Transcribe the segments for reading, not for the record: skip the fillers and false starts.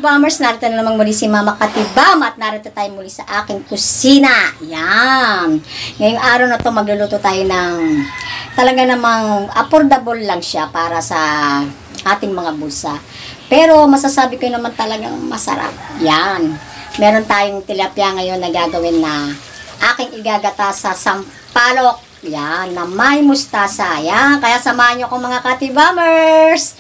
Katibamers, narito na namang muli si Mama Katibam at narito tayo muli sa aking kusina. Yan. Ngayong araw na to magluluto tayo ng talaga namang affordable lang siya para sa ating mga bulsa. Pero masasabi ko naman talagang masarap. Yan. Meron tayong tilapia ngayon na gagawin na aking igagata sa sampalok. Yan. Na may mustasa. Yan. Kaya samahan nyo ko mga Katibamers.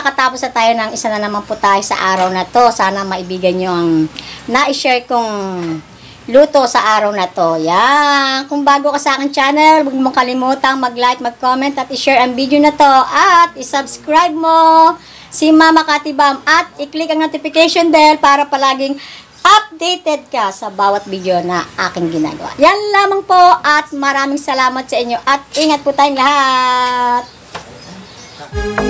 nakatapos na tayo ng isa na naman po tayo sa araw na to. Sana maibigan nyo ang na-share kong luto sa araw na to. Yan. Kung bago ka sa aking channel, huwag mong kalimutang mag-like, mag-comment at i-share ang video na to. At i-subscribe mo si Mama Katibam at i-click ang notification bell para palaging updated ka sa bawat video na aking ginagawa. Yan lamang po at maraming salamat sa inyo at ingat po tayong lahat.